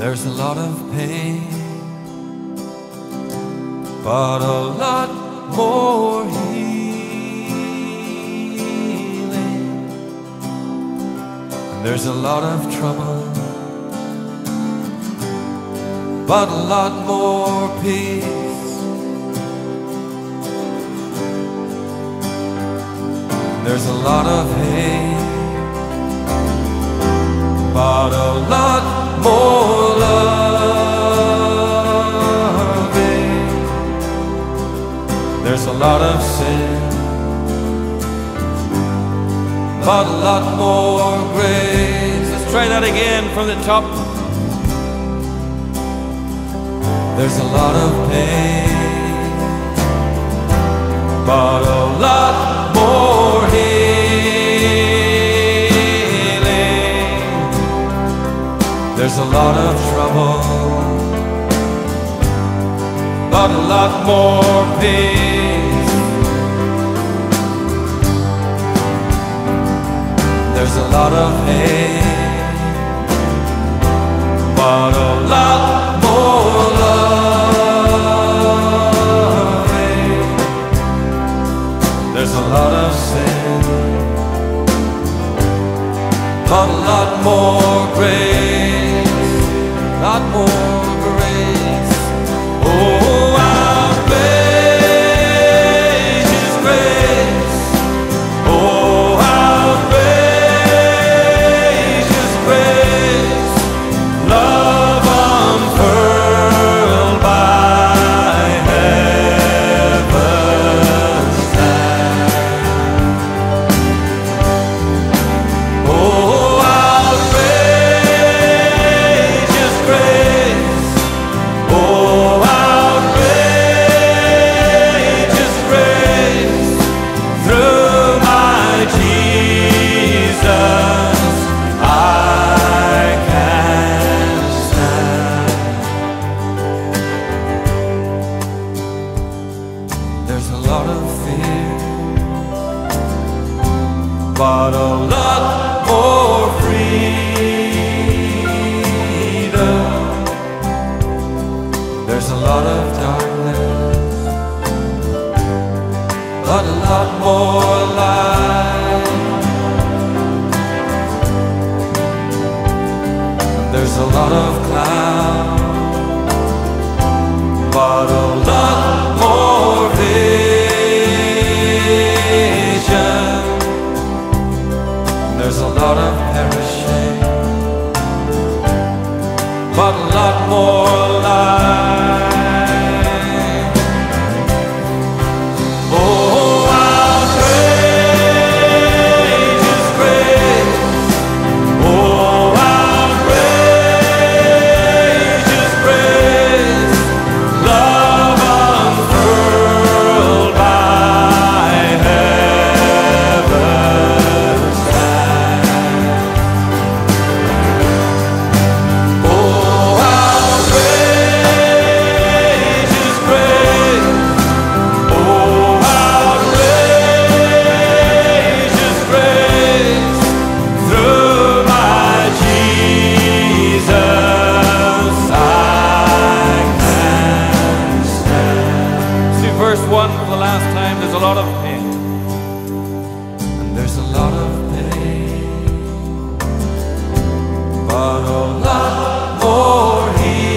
There's a lot of pain, but a lot more healing. And there's a lot of trouble, but a lot more peace. And there's a lot of hate, but a lot more loving. There's a lot of sin, but a lot more grace. Let's try that again from the top. There's a lot of pain, but a lot more healing. There's a lot of trouble, but a lot more peace. There's a lot of hate, but a lot more loving. There's a lot of sin, but a lot more grace. Lot more grace. Oh, outrageous grace. Oh, outrageous grace. Love unfurled by heaven's hand. Oh, outrageous grace. Oh, outrageous grace. Through my Jesus I can stand. There's a lot of fear, but a lot more freedom. There's a lot of darkness, but a lot more light. There's a lot of cloud, but a lot more vision. There's a lot of perishing, but a lot more life. Oh, outrageous grace. Oh, outrageous grace. Love unfurled by heaven's hand. Oh, outrageous grace. Oh, outrageous grace. Through my Jesus I can stand. See verse 1 for the last time. There's a lot of pain, and there's a lot of pain, but a lot more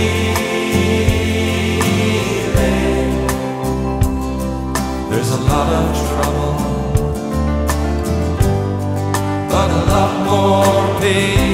healing. There's a lot of trouble, but a lot more peace.